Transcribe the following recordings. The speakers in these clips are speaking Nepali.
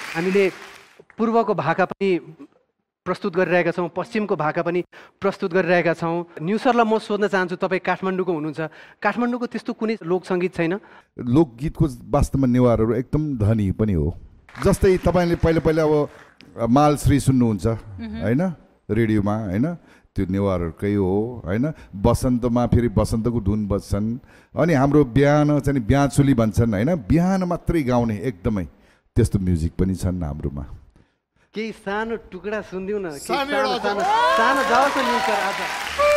हामीले पूर्वको भाका पनि प्रस्तुत गरिरहेका छौँ, पश्चिमको भाका पनि प्रस्तुत गरिरहेका छौँ। न्यु सरलाई म सोध्न चाहन्छु, तपाईँ काठमाडौँको हुनुहुन्छ, काठमाडौँको त्यस्तो कुनै लोकसङ्गीत छैन? लोकगीतको वास्तवमा नेवारहरू एकदम धनी पनि हो। जस्तै तपाईँले पहिला अब मालश्री सुन्नुहुन्छ होइन, रेडियोमा होइन, त्यो नेवारहरूकै हो होइन। बसन्तमा फेरि बसन्तको धुन बज्छन्। अनि हाम्रो बिहान चाहिँ बिहाचुली भन्छन् होइन, बिहान मात्रै गाउने एकदमै त्यस्तो म्युजिक पनि छन् हाम्रोमा। केही सानो टुक्रा सुनिदिउँ न, सानो जाओस् न न्यु सर आज।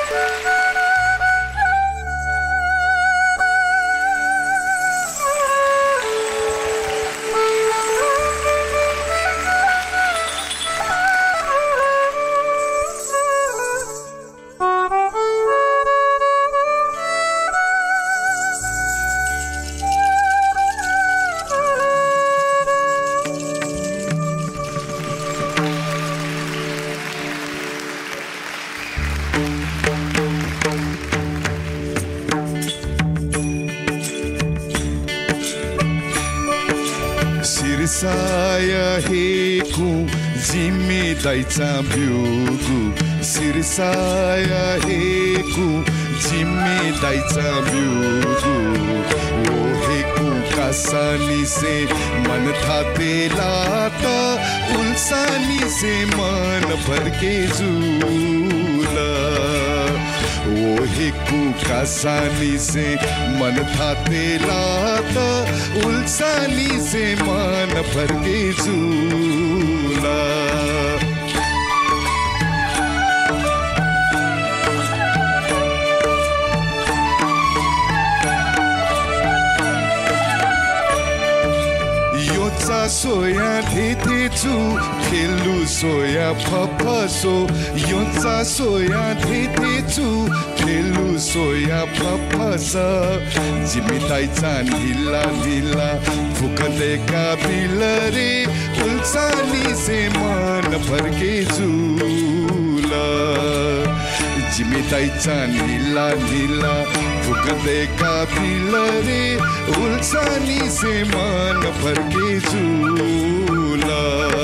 दाइचा ब्युगु सिरसाया हेकु जिम्मे दाइचा ब्युगु ओ हेकु कासानी से मन था तेला त उल्सानी से मन भर के झूला। ओ हेकु कासानी से मन था तेला त उल्सानी से मन भर के झूला। सोया थे छु खेल्नु सोया फफसो योचा सोया थे छु खेल्नु सोया फफस जिमिताइ चान ढिला ढिला फुकदेका बिलरे उल्सानी से मन भर्के झूला। जिमिताइ चान ढिला ढिला फुकदेका बिलरे उल्सानी से मन भर्के झूला।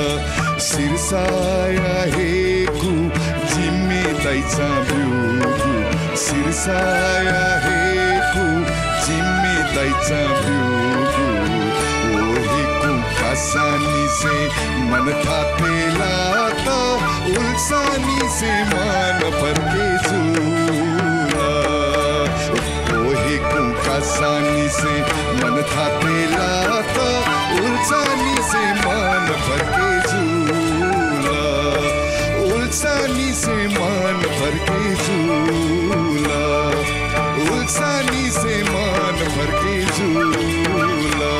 सिरसाया हेकु जिम्मे दाइचा ब्युगु सिरसाया हेकु जिम्मे दाइचा ब्युगु ओ हेकु कासानी से मन थापेला त उल्सानी से मन भर्के झूला। ओ हेकु कासानी से मन थापेला त उल्सानी से मन भर्के झूला। उल्सानी से मन भर्के झूला। उल्सानी से मन भर्के झूला।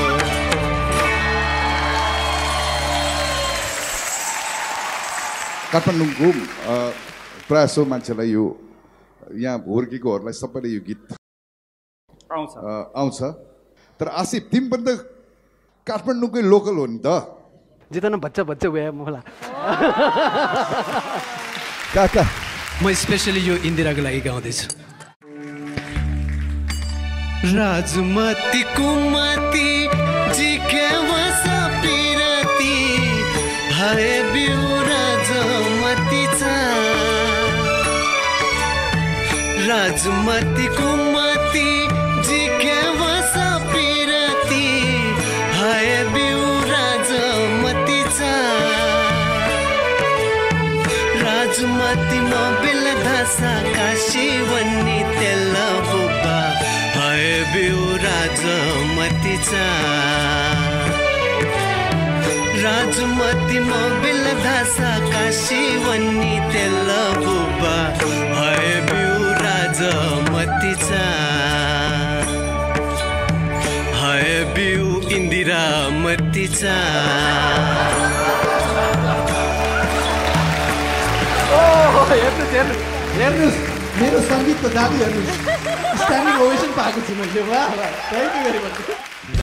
काठमाडौँको प्रायः सो मान्छेलाई यो यहाँ हुर्केकोहरूलाई सबैले यो गीत आउँछ। तर आसिफ तिमी पनि त काठमाडौँकै लोकल हो नि त? जितना बच्चा गयो मलाई काका म स्पेसली यो इन्दिराको लागि गाउँदैछु। राजमती कुमती जिके वसा पिरती हाय बिउ राजमती चा राजमती कुमती जिके वसा पिरती हाय बिउ राजमती चा राजमती मोबिल धासा काशी वन्नी तेला बुबा हाय बिउ राजमतीचा राजमती मोबिल धासा काशी वन्नी तेला बुबा हाय बिउ राजमतीचा हाय बिउ इन्दिरामतीचा। हेर्नुहोस् मेरो सङ्गीतको जादु हेर्नुहोस्। स्ट्यान्डिङ ओभेसन पाएको छु मैले। वाह वाह, थ्याङ्क यू भेरी मच।